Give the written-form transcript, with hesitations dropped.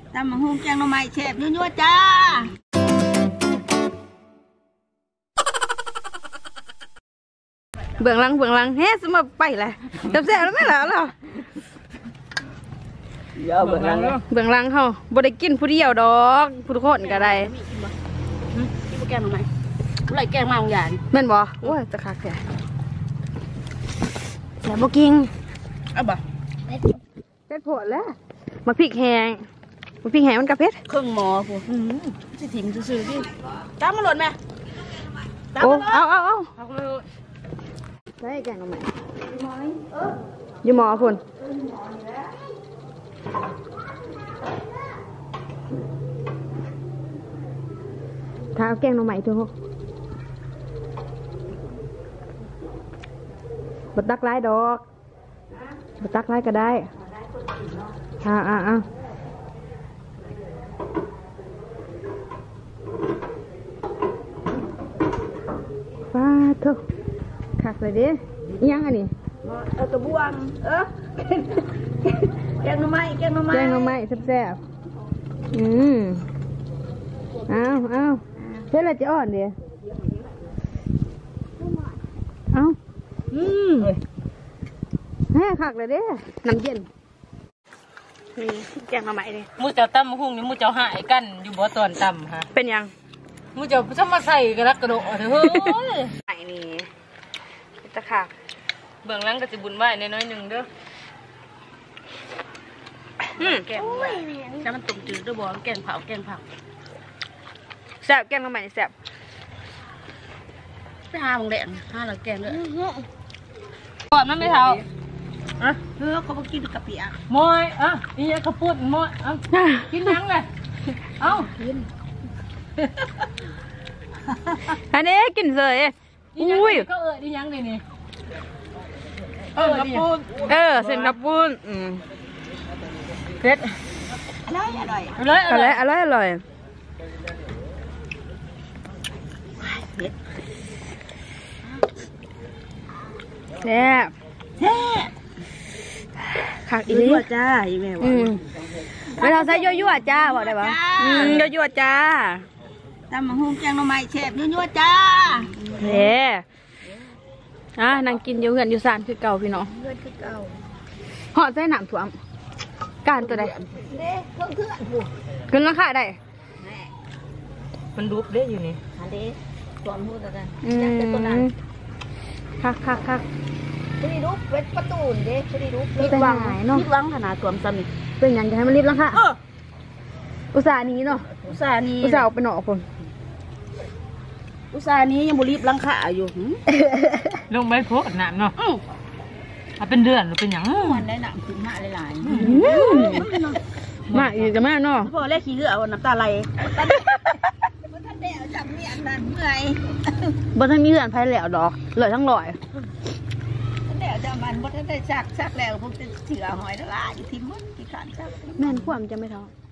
ตำมะฮุ่งแกงหน่อไม้แซ่บยั่วๆจ้าเบื้องหลังเฮ้สมาไปเลยจับแซ่บแล้วไม่หรอเบื้องหลังเขาบ่ได้กินผู้เดียวดอกผู้ทุกคนก็ได้ที่พวกแกงหน่อไม้ผู้ไรแกงมาบางอย่างแม่นบ่โอ้ยจะคักแท้แซ่บบ่กินเอาบ่เป็ดโผล่แล้วมาพริกแห้งมันกระเพ็ดเครื่องหมอผู้สิถิ่มซื่อๆที่ตามมาหล่นไหมโอ้เอาได้แกงหน่อไม้อยู่หมอพุ่นถ้าเอาแกงหน่อไม้ทุกบัดตักไล่ดอกบัดตักไล่ก็ได้ฟ้าเถอะคักเลยดิยังอันนี้ตะบวงแกงหน่อไม้แกงหน่อไม้แซ่บเอาเพื่ออะไรจะอ่อนเดียวแม่คักเลยดิน้ำเย็นนี่แกงหน่อไม้เลยมูเจ้าตั้มหุ่งนี่มูเจ้าหายกันอยู่บ่ตอนตั้มฮะเป็นยังมูเจ้าจะมาใส่กระโดดเถอะเฮ้ยไอ้นี่ตะขาบเบื้องหลังก็จะบุญไหวน้อยหนึ่งเด้อแกงถ้ามันตุ่มจืดด้วยบ่แกงเผาแซ่บแกงหน่อไม้แซ่บไปหาบางแดงหาหลังแกงเลยก่อนมันไม่เท่าเขาบอกกินกับเปียกมอยนี่ยังข้าวปุ้นมอยกินยังเลยกินอันนี้กินเลยอุ้ยก็ดิยังเลยนี่ข้าวปุ้นเส้นข้าวปุ้นเผ็ดอร่อยแซ่บคักอีนี่จ้าอีแม่ว่าไม่เราใส่ยั่วจ้าบอกได้ปะยั่วจ้าตำมะฮุ่งแกงหน่อไม้แซ่บยั่วจ้าเฮ้นั่งกินอยู่เงินอยู่ซานคือเก่าพี่น้องคือเก่าห่อใส่หนามถ่วมการตัวใดขึ้นราคาได้มันดุบได้อยู่นี่อันนี้ถ่วมพูดกันคักชนิรุปเวทประตูนเด้ชนิรุปรีบวางเนาะรีบวางขนาดถ่วมซ้ำเป็นอย่างจะให้มันรีบราคาอุตส่าห์นี้เนาะอุตส่าห์ออกไปหนอกคนอุตส่าห์นี้ยังบุรีบลังค่าอยู่ลงใบโพดหนามเนาะเป็นเดือนหรือเป็นอย่างมันได้หนามถึงมาหลายมาอีกจะแม่เนาะพอแรกขี้เลือดน้ำตาไหลท่านเดี่ยวจับเมียนนั่นเมื่อยบ่ท่านมีเหือนไผ่แล้วดอกเลยทั้งลอยท่านเดี่ยวจะมันบ่ท่านได้ซักแล้วพวกจะเถื่อหอยละลายอยู่ที่มุ้งที่ขันซักแม่นความจะไม่ท้อ